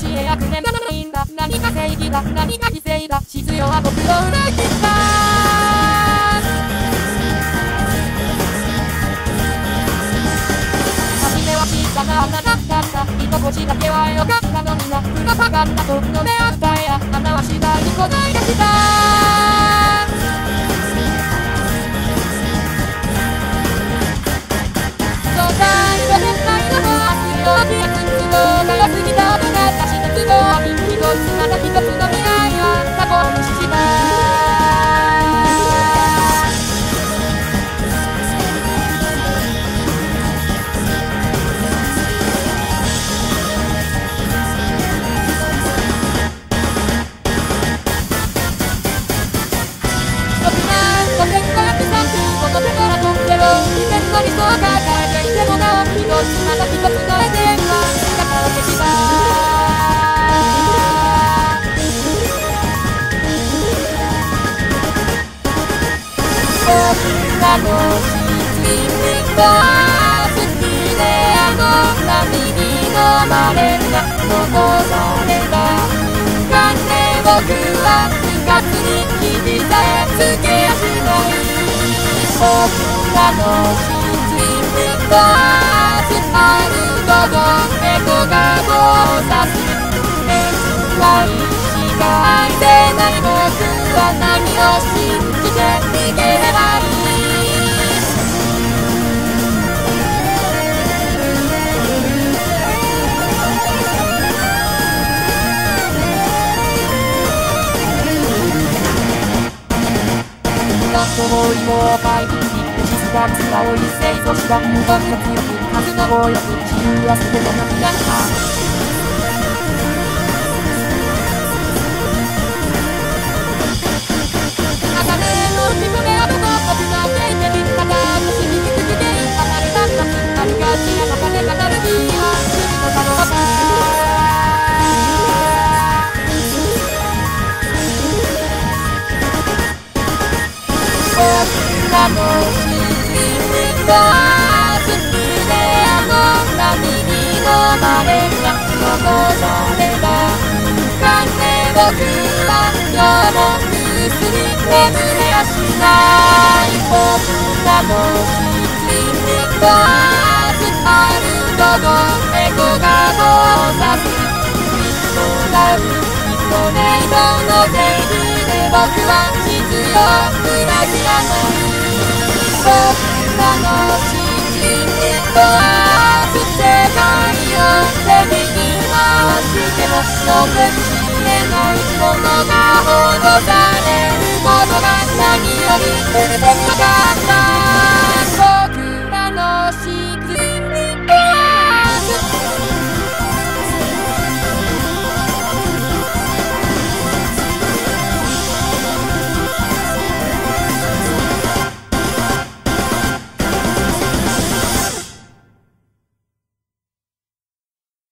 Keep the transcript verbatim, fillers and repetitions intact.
教え役でならないんだ。何が正義だ、何が犠牲だ。必要は僕の裏切った初めは小さな穴だったんだ。居心地だけは良かったのにな。プロパガンダとの出会ったや穴は次第に答えがした。また一つのエデンは姿を消した僕らの七人は好きであの波に飲まれるが残されたかね僕は部活に君さえつけやしない僕らの七人はあるほど猫が交差する愛しか愛せない僕は何を信じて逃げればいい何度も芋を描いて静かな砂を一斉とした無言が強く風の暴力自由は全ての涙だ鋼の自分であるの僕の手で見つかった私に気づいて離れたんだありがちな鋼がなるには君のたのだ僕らの七人は飲まれるが残されたかね僕は今日もぐっすり眠れやしない僕らの七人はあるほど猫が交差するミッドダウンミッドネイトの定義で僕は必要不なしなの僕らの七人は